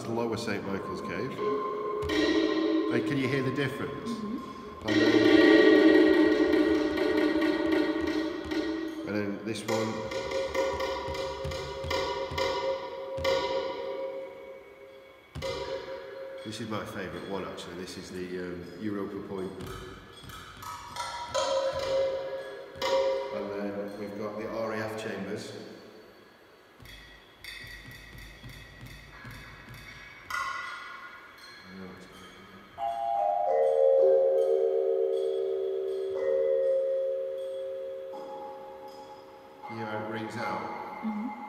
Lower St Michael's Cave. Hey, can you hear the difference? And then this one. This is my favourite one actually. This is the Europa Point. And then we've got the RAF chambers. You know how it rings out?